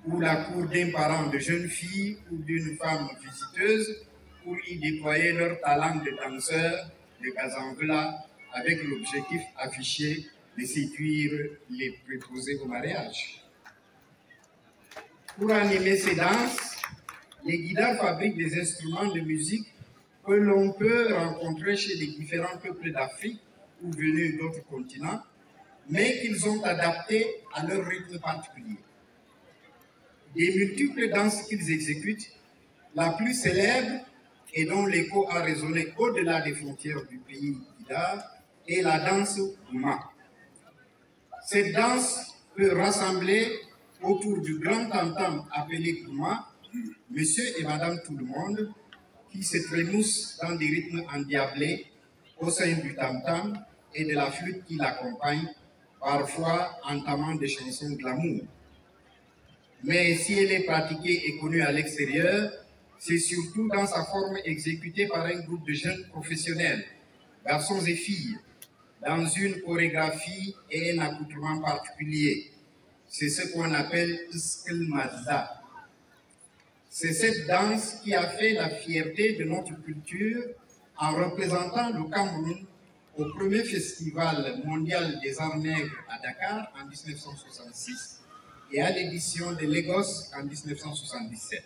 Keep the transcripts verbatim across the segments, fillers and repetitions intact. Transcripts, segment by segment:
ou la cour d'un parent de jeune fille ou d'une femme visiteuse pour y déployer leur talent de danseur, de gazanvla, avec l'objectif affiché de séduire les préposés au mariage. Pour animer ces danses, les guidards fabriquent des instruments de musique que l'on peut rencontrer chez les différents peuples d'Afrique ou venus d'autres continents, mais qu'ils ont adaptés à leur rythme particulier. Des multiples danses qu'ils exécutent, la plus célèbre et dont l'écho a résonné au-delà des frontières du pays guidard est la danse Gouma. Cette danse peut rassembler autour du grand tam-tam appelé Gouma, monsieur et madame tout le monde, qui se trémoussent dans des rythmes endiablés au sein du tam-tam et de la flûte qui l'accompagne, parfois entamant des chansons glamour. Mais si elle est pratiquée et connue à l'extérieur, c'est surtout dans sa forme exécutée par un groupe de jeunes professionnels, garçons et filles, dans une chorégraphie et un accoutrement particulier. C'est ce qu'on appelle Skelmaza. C'est cette danse qui a fait la fierté de notre culture en représentant le Cameroun au premier festival mondial des arts nègres à Dakar en mille neuf cent soixante-six et à l'édition de Lagos en mille neuf cent soixante-dix-sept.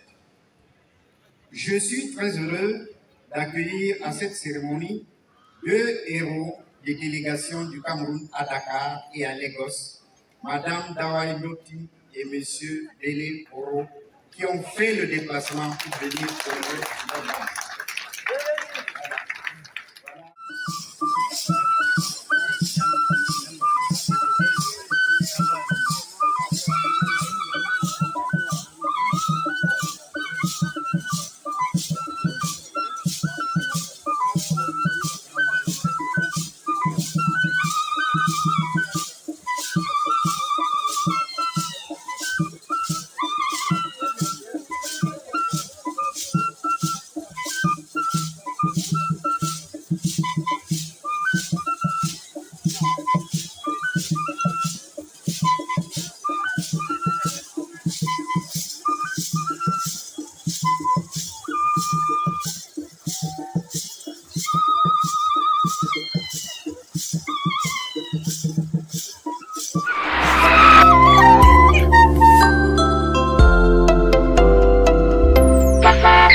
Je suis très heureux d'accueillir à cette cérémonie deux héros des délégations du Cameroun à Dakar et à Lagos, Madame Dawai Loti et Monsieur Dele Oro, qui ont fait le déplacement pour venir pour le danse.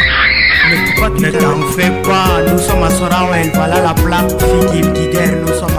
Ne t'en fais pas, nous sommes à Sorawel, voilà la plaque, Figib Guider, nous sommes